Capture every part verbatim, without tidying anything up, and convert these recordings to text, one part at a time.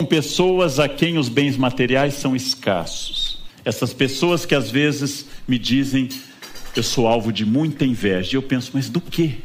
Pessoas a quem os bens materiais são escassos. Essas pessoas que às vezes me dizem: eu sou alvo de muita inveja. E eu penso: mas do quê?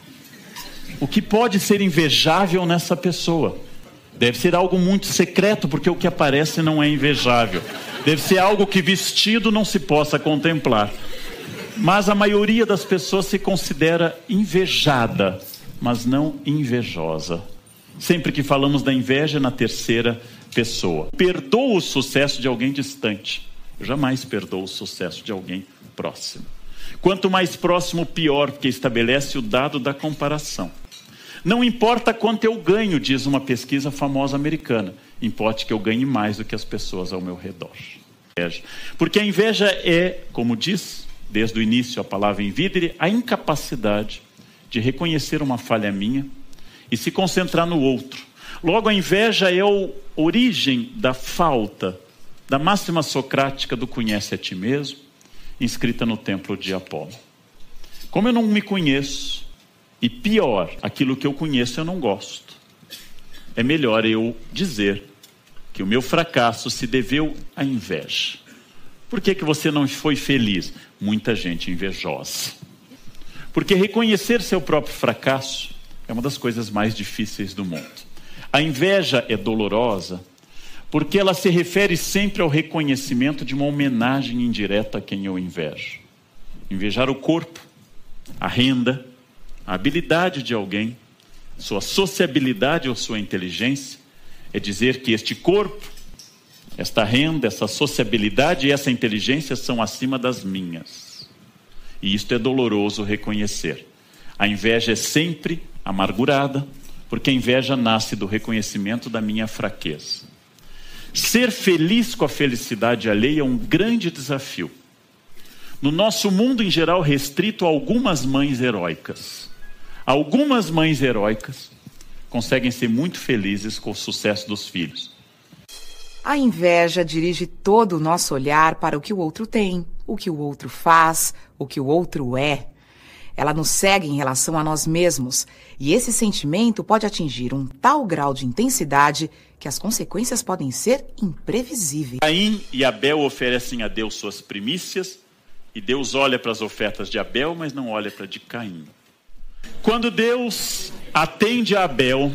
O que pode ser invejável nessa pessoa? Deve ser algo muito secreto, porque o que aparece não é invejável. Deve ser algo que vestido não se possa contemplar. Mas a maioria das pessoas se considera invejada, mas não invejosa. Sempre que falamos da inveja, é na terceira pessoa. Perdoo o sucesso de alguém distante. Eu jamais perdoo o sucesso de alguém próximo. Quanto mais próximo, pior, porque estabelece o dado da comparação. Não importa quanto eu ganho, diz uma pesquisa famosa americana. Importa que eu ganhe mais do que as pessoas ao meu redor. Porque a inveja é, como diz desde o início a palavra invidere, a incapacidade de reconhecer uma falha minha e se concentrar no outro. Logo, a inveja é a origem da falta da máxima socrática do conhece a ti mesmo, inscrita no templo de Apolo. Como eu não me conheço, e pior, aquilo que eu conheço eu não gosto, é melhor eu dizer que o meu fracasso se deveu à inveja. Por que que você não foi feliz? Muita gente invejosa. Porque reconhecer seu próprio fracasso é uma das coisas mais difíceis do mundo. A inveja é dolorosa porque ela se refere sempre ao reconhecimento de uma homenagem indireta a quem eu invejo. Invejar o corpo, a renda, a habilidade de alguém, sua sociabilidade ou sua inteligência, é dizer que este corpo, esta renda, essa sociabilidade e essa inteligência são acima das minhas. E isto é doloroso reconhecer. A inveja é sempre amargurada, porque a inveja nasce do reconhecimento da minha fraqueza. Ser feliz com a felicidade alheia é um grande desafio. No nosso mundo em geral restrito a algumas mães heróicas. Algumas mães heróicas conseguem ser muito felizes com o sucesso dos filhos. A inveja dirige todo o nosso olhar para o que o outro tem, o que o outro faz, o que o outro é. Ela nos segue em relação a nós mesmos, e esse sentimento pode atingir um tal grau de intensidade que as consequências podem ser imprevisíveis. Caim e Abel oferecem a Deus suas primícias, e Deus olha para as ofertas de Abel, mas não olha para a de Caim. Quando Deus atende a Abel,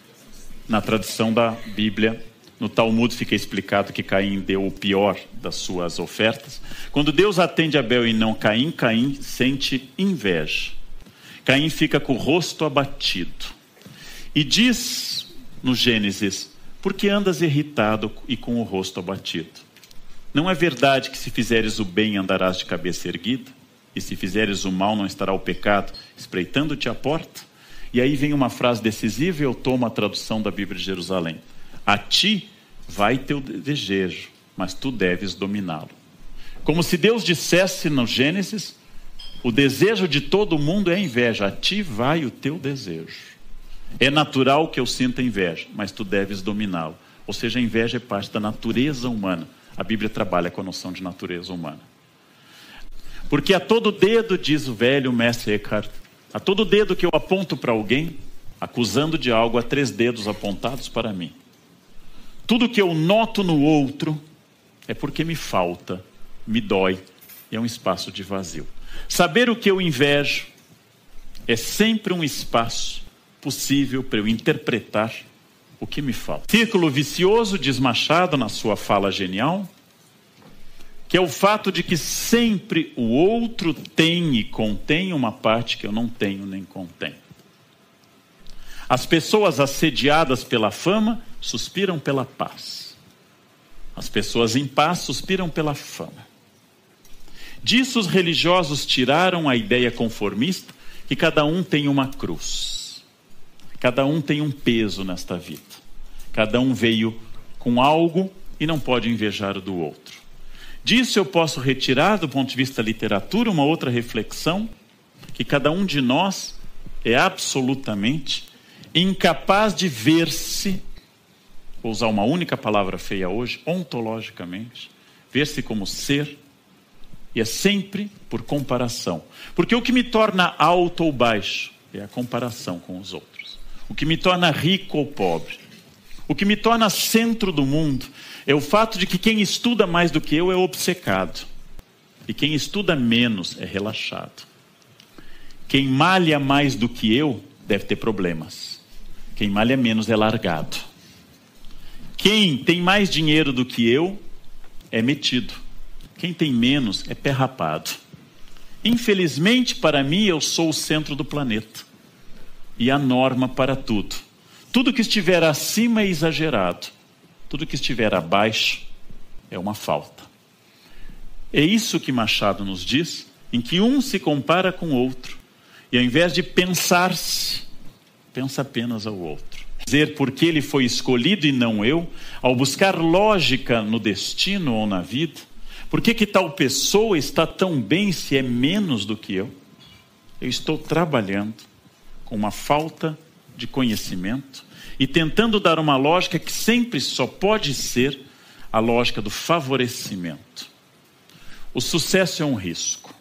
na tradição da Bíblia, no Talmud fica explicado que Caim deu o pior das suas ofertas. Quando Deus atende Abel e não Caim, Caim sente inveja. Caim fica com o rosto abatido. E diz no Gênesis: por que andas irritado e com o rosto abatido? Não é verdade que se fizeres o bem andarás de cabeça erguida? E se fizeres o mal não estará o pecado espreitando-te à porta? E aí vem uma frase decisiva e eu tomo a tradução da Bíblia de Jerusalém. A ti vai teu desejo, mas tu deves dominá-lo. Como se Deus dissesse no Gênesis: o desejo de todo mundo é inveja, a ti vai o teu desejo. É natural que eu sinta inveja, mas tu deves dominá-lo. Ou seja, a inveja é parte da natureza humana. A Bíblia trabalha com a noção de natureza humana. Porque a todo dedo, diz o velho mestre Eckhart, a todo dedo que eu aponto para alguém, acusando de algo, há três dedos apontados para mim. Tudo que eu noto no outro é porque me falta, me dói, e é um espaço de vazio. Saber o que eu invejo é sempre um espaço possível para eu interpretar o que me falta. Círculo vicioso, diz Machado na sua fala genial, que é o fato de que sempre o outro tem e contém uma parte que eu não tenho nem contém. As pessoas assediadas pela fama suspiram pela paz. As pessoas em paz suspiram pela fama. Disso os religiosos tiraram a ideia conformista que cada um tem uma cruz. Cada um tem um peso nesta vida. Cada um veio com algo e não pode invejar o do outro. Disso eu posso retirar, do ponto de vista da literatura, uma outra reflexão, que cada um de nós é absolutamente incapaz de ver-se, vou usar uma única palavra feia hoje, ontologicamente, ver-se como ser, e é sempre por comparação. Porque o que me torna alto ou baixo é a comparação com os outros. O que me torna rico ou pobre, O que me torna centro do mundo é o fato de que quem estuda mais do que eu é obcecado. E quem estuda menos é relaxado. Quem malha mais do que eu deve ter problemas. Quem malha menos é largado. Quem tem mais dinheiro do que eu é metido. Quem tem menos é pé rapado. Infelizmente, para mim, eu sou o centro do planeta. E a norma para tudo. Tudo que estiver acima é exagerado. Tudo que estiver abaixo é uma falta. É isso que Machado nos diz, em que um se compara com o outro. E ao invés de pensar-se, pensa apenas ao outro. Dizer porque ele foi escolhido e não eu, ao buscar lógica no destino ou na vida, por que que tal pessoa está tão bem se é menos do que eu? Eu estou trabalhando com uma falta de conhecimento e tentando dar uma lógica que sempre só pode ser a lógica do favorecimento. O sucesso é um risco.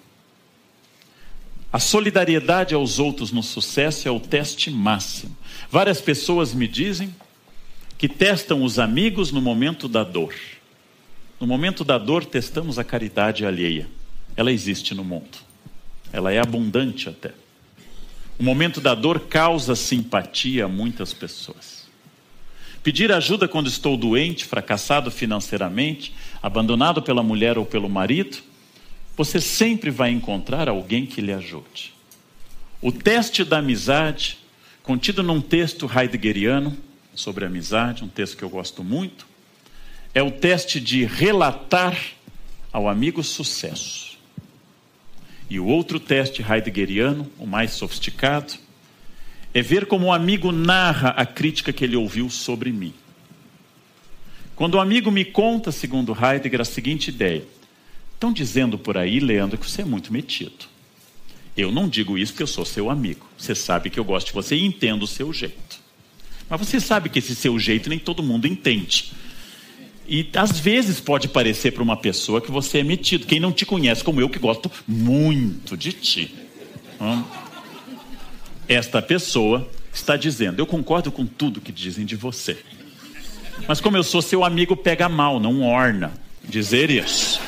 A solidariedade aos outros no sucesso é o teste máximo. Várias pessoas me dizem que testam os amigos no momento da dor. No momento da dor, testamos a caridade alheia. Ela existe no mundo. Ela é abundante até. O momento da dor causa simpatia a muitas pessoas. Pedir ajuda quando estou doente, fracassado financeiramente, abandonado pela mulher ou pelo marido, você sempre vai encontrar alguém que lhe ajude. O teste da amizade, contido num texto heideggeriano sobre amizade, um texto que eu gosto muito, é o teste de relatar ao amigo sucesso. E o outro teste heideggeriano, o mais sofisticado, é ver como o amigo narra a crítica que ele ouviu sobre mim. Quando o amigo me conta, segundo Heidegger, a seguinte ideia: estão dizendo por aí, Leandro, que você é muito metido. Eu não digo isso porque eu sou seu amigo. Você sabe que eu gosto de você e entendo o seu jeito. Mas você sabe que esse seu jeito nem todo mundo entende. E às vezes pode parecer para uma pessoa que você é metido. Quem não te conhece como eu, que gosto muito de ti. Hum? Esta pessoa está dizendo: eu concordo com tudo que dizem de você. Mas como eu sou seu amigo, pega mal, não orna dizer isso.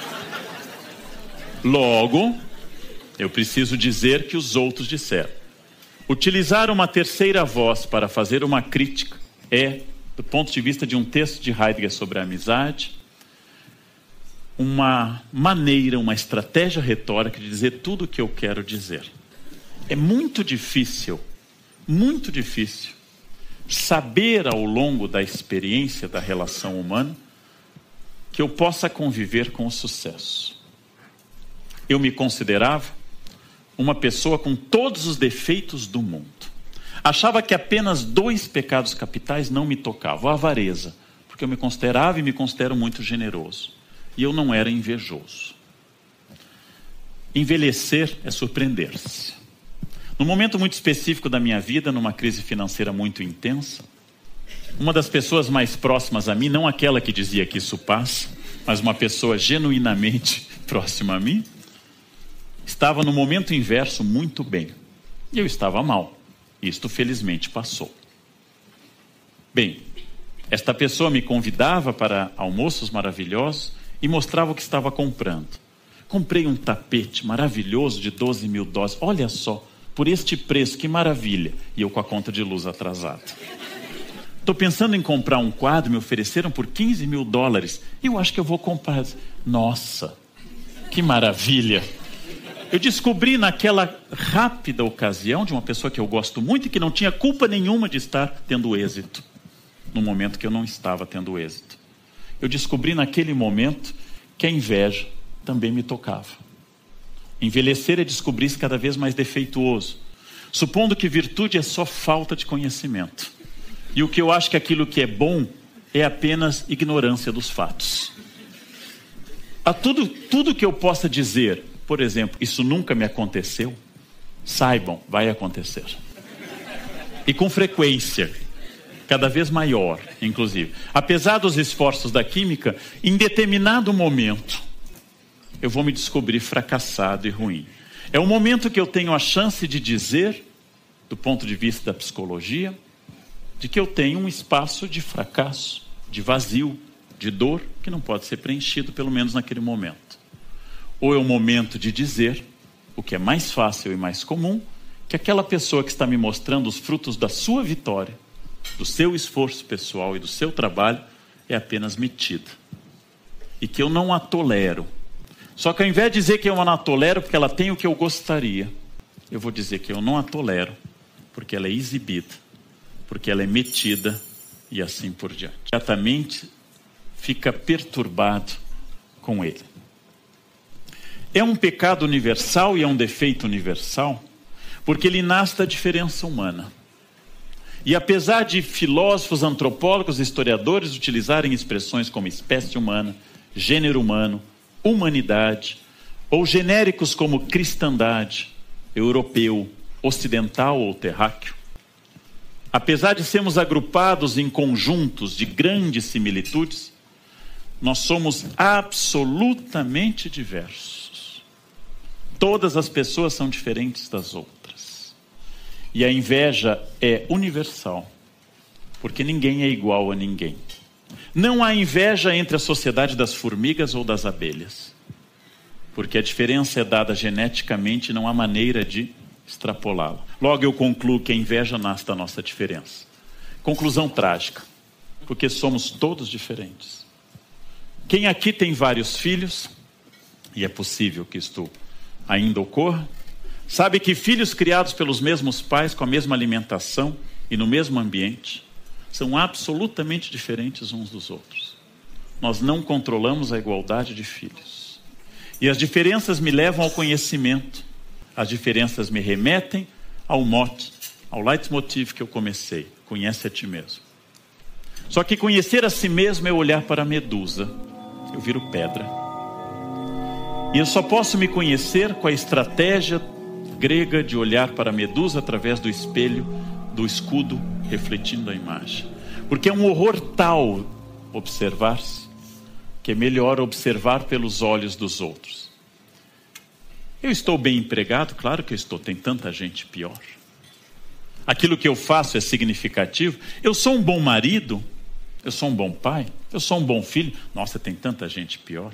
Logo, eu preciso dizer que os outros disseram. Utilizar uma terceira voz para fazer uma crítica é, do ponto de vista de um texto de Heidegger sobre a amizade, uma maneira, uma estratégia retórica de dizer tudo o que eu quero dizer. É muito difícil, muito difícil, saber ao longo da experiência da relação humana que eu possa conviver com o sucesso. Eu me considerava uma pessoa com todos os defeitos do mundo. Achava que apenas dois pecados capitais não me tocavam: a avareza, porque eu me considerava e me considero muito generoso, e eu não era invejoso. Envelhecer é surpreender-se. Num momento muito específico da minha vida, numa crise financeira muito intensa, uma das pessoas mais próximas a mim, não aquela que dizia que isso passa, mas uma pessoa genuinamente próxima a mim, estava no momento inverso muito bem. E eu estava mal. Isto felizmente passou. Bem, esta pessoa me convidava para almoços maravilhosos e mostrava o que estava comprando. Comprei um tapete maravilhoso de doze mil dólares. Olha só, por este preço, que maravilha. E eu com a conta de luz atrasada. Estou pensando em comprar um quadro, me ofereceram por quinze mil dólares. Eu acho que eu vou comprar. Nossa, que maravilha. Eu descobri naquela rápida ocasião de uma pessoa que eu gosto muito e que não tinha culpa nenhuma de estar tendo êxito, no momento que eu não estava tendo êxito. Eu descobri naquele momento que a inveja também me tocava. Envelhecer é descobrir-se cada vez mais defeituoso, supondo que virtude é só falta de conhecimento. E o que eu acho que aquilo que é bom é apenas ignorância dos fatos. A tudo, tudo que eu possa dizer, por exemplo, isso nunca me aconteceu, saibam, vai acontecer. E com frequência, cada vez maior, inclusive. Apesar dos esforços da química, em determinado momento, eu vou me descobrir fracassado e ruim. É o momento que eu tenho a chance de dizer, do ponto de vista da psicologia, de que eu tenho um espaço de fracasso, de vazio, de dor, que não pode ser preenchido, pelo menos naquele momento. Ou é o momento de dizer, o que é mais fácil e mais comum, que aquela pessoa que está me mostrando os frutos da sua vitória, do seu esforço pessoal e do seu trabalho, é apenas metida. E que eu não a tolero. Só que ao invés de dizer que eu não a tolero porque ela tem o que eu gostaria, eu vou dizer que eu não a tolero porque ela é exibida, porque ela é metida e assim por diante. Imediatamente fica perturbado com ele. É um pecado universal e é um defeito universal, porque ele nasce da diferença humana. E apesar de filósofos, antropólogos, historiadores utilizarem expressões como espécie humana, gênero humano, humanidade, ou genéricos como cristandade, europeu, ocidental ou terráqueo, apesar de sermos agrupados em conjuntos de grandes similitudes, nós somos absolutamente diversos. Todas as pessoas são diferentes das outras. E a inveja é universal, porque ninguém é igual a ninguém. Não há inveja entre a sociedade das formigas ou das abelhas, porque a diferença é dada geneticamente e não há maneira de extrapolá-la. Logo eu concluo que a inveja nasce da nossa diferença. Conclusão trágica, porque somos todos diferentes. Quem aqui tem vários filhos, e é possível que isto ainda ocorra, sabe que filhos criados pelos mesmos pais, com a mesma alimentação e no mesmo ambiente, são absolutamente diferentes uns dos outros. Nós não controlamos a igualdade de filhos. E as diferenças me levam ao conhecimento. As diferenças me remetem ao mote, ao leitmotiv que eu comecei. Conhece a ti mesmo. Só que conhecer a si mesmo é olhar para a medusa. Eu viro pedra. E eu só posso me conhecer com a estratégia grega de olhar para a medusa através do espelho, do escudo, refletindo a imagem. Porque é um horror tal observar-se, que é melhor observar pelos olhos dos outros. Eu estou bem empregado? Claro que eu estou, tem tanta gente pior. Aquilo que eu faço é significativo? Eu sou um bom marido? Eu sou um bom pai? Eu sou um bom filho? Nossa, tem tanta gente pior.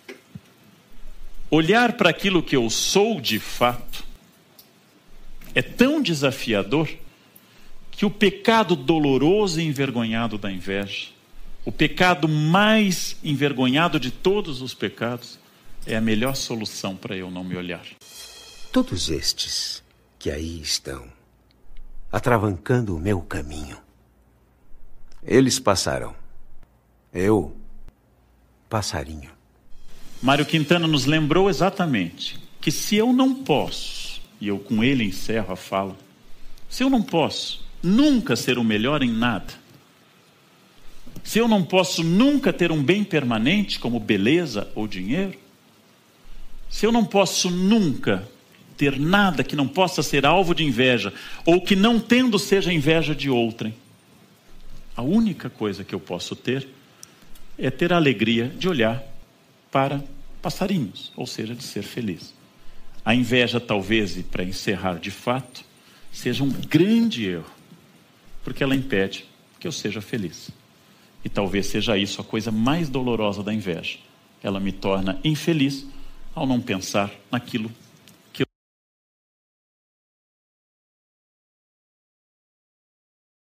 Olhar para aquilo que eu sou de fato é tão desafiador que o pecado doloroso e envergonhado da inveja, o pecado mais envergonhado de todos os pecados, é a melhor solução para eu não me olhar. Todos estes que aí estão, atravancando o meu caminho, eles passarão. Eu, passarinho. Mário Quintana nos lembrou exatamente que se eu não posso, e eu com ele encerro a fala, se eu não posso nunca ser o melhor em nada, se eu não posso nunca ter um bem permanente como beleza ou dinheiro, se eu não posso nunca ter nada que não possa ser alvo de inveja, ou que não tendo seja inveja de outrem, a única coisa que eu posso ter é ter a alegria de olhar para passarinhos, ou seja, de ser feliz. A inveja talvez, e para encerrar de fato, seja um grande erro, porque ela impede que eu seja feliz. E talvez seja isso a coisa mais dolorosa da inveja. Ela me torna infeliz ao não pensar naquilo